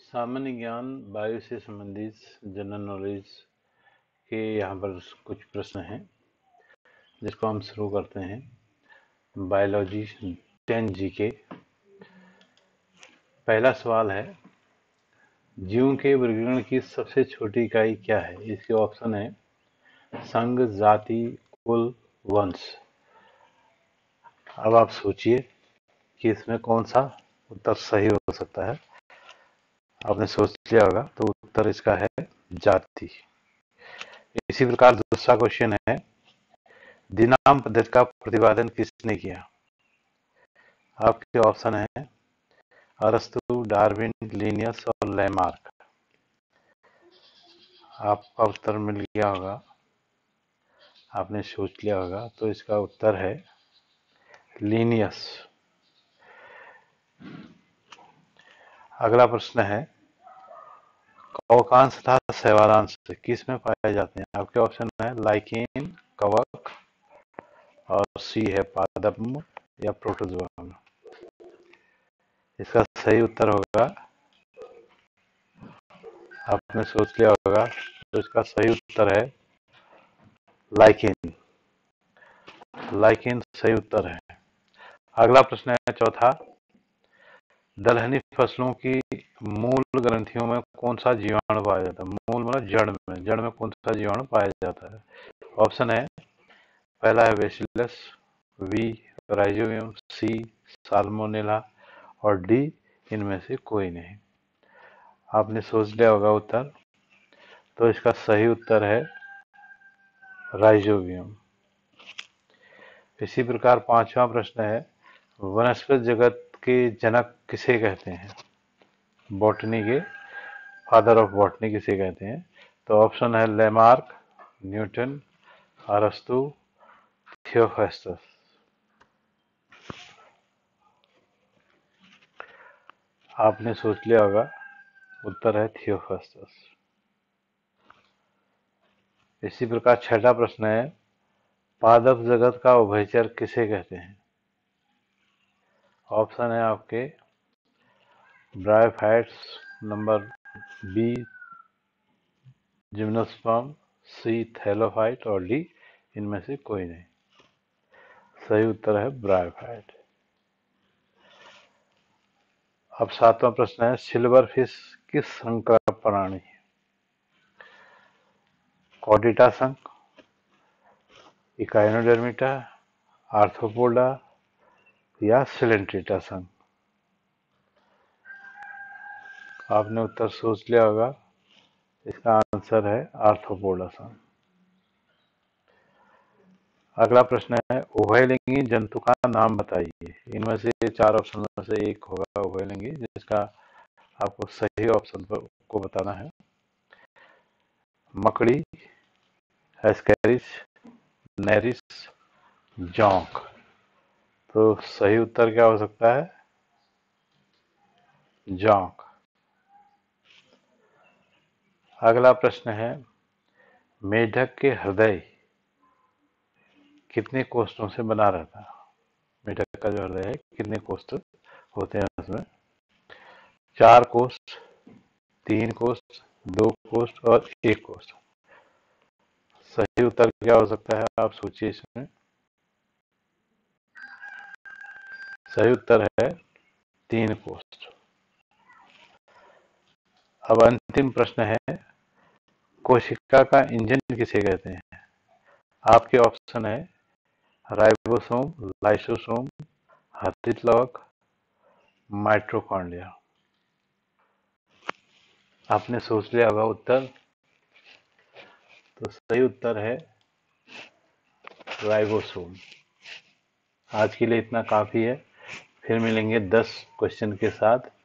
सामान्य ज्ञान वायु से संबंधित जनरल नॉलेज के यहाँ पर कुछ प्रश्न हैं जिसको हम शुरू करते हैं। Biology 10 GK. पहला सवाल है, जीवों के वर्गीकरण की सबसे छोटी इकाई क्या है? इसके ऑप्शन है संघ, जाति, कुल, वंश। अब आप सोचिए कि इसमें कौन सा उत्तर सही हो सकता है। आपने सोच लिया होगा तो उत्तर इसका है जाति। इसी प्रकार दूसरा क्वेश्चन है, द्विनाम पद्धति का प्रतिपादन किसने किया? आपके ऑप्शन है अरस्तु, डार्विन, लिनियस और लैमार्क। आपका उत्तर मिल गया होगा, आपने सोच लिया होगा तो इसका उत्तर है लिनियस। अगला प्रश्न है, कवकांश तथा शैवालांश किस में पाए जाते हैं? आपके ऑप्शन है लाइकेन, कवक और सी है पादप या प्रोटोजोआ। इसका सही उत्तर होगा, आपने सोच लिया होगा तो इसका सही उत्तर है लाइकेन। लाइकेन सही उत्तर है। अगला प्रश्न है चौथा, दलहनी फसलों की मूल ग्रंथियों में कौन सा जीवाणु पाया जाता है? मूल मतलब जड़ में कौन सा जीवाणु पाया जाता है? ऑप्शन है, पहला है bacillus, B rhizobium, C salmonella और डी इनमें से कोई नहीं। आपने सोच लिया होगा उत्तर, तो इसका सही उत्तर है राइजोबियम। इसी प्रकार पांचवा प्रश्न है, वनस्पति जगत के जनक किसे कहते हैं? बॉटनी के फादर ऑफ बॉटनी किसे कहते हैं? तो ऑप्शन है लैमार्क, न्यूटन, अरस्तु, थियोफेस्टस। आपने सोच लिया होगा, उत्तर है थियोफेस्टस। इसी प्रकार छठा प्रश्न है, पादप जगत का उभयचर किसे कहते हैं? ऑप्शन है आपके bryophytes, number B gymnosperm, C thallophyte और डी इनमें से कोई नहीं। सही उत्तर है ब्रायोफाइट। अब सातवां प्रश्न है, सिल्वर फिश किस संघ का प्राणी है? कॉर्डेटा संघ, इकाइनोडर्मिटा, आर्थ्रोपोडा या सिलेंट्रेटा संघ। आपने उत्तर सोच लिया होगा, इसका आंसर है आर्थ्रोपोडा संघ। अगला प्रश्न है, उभयलिंगी जंतु का नाम बताइए। इनमें से चार ऑप्शन में से एक होगा उभयलिंगी, जिसका आपको सही ऑप्शन पर को बताना है। मकड़ी, एस्कैरिस, नेरिस, जोंक। तो सही उत्तर क्या हो सकता है? जोंक। अगला प्रश्न है, मेढक के हृदय कितने कोष्ठों से बना रहता है? मेढक का जो हृदय है कितने कोष्ठ होते हैं उसमें? 4 कोष्ठ, 3 कोष्ठ, 2 कोष्ठ और 1 कोष्ठ। सही उत्तर क्या हो सकता है? आप सोचिए इसमें। सही उत्तर है 3 कोष्ठ। अब अंतिम प्रश्न है, कोशिका का इंजन किसे कहते हैं? आपके ऑप्शन है राइबोसोम, लाइसोसोम, हर्षित लवक, माइटोकॉन्ड्रिया। आपने सोच लिया होगा उत्तर, तो सही उत्तर है राइबोसोम। आज के लिए इतना काफी है, फिर मिलेंगे 10 क्वेश्चन के साथ।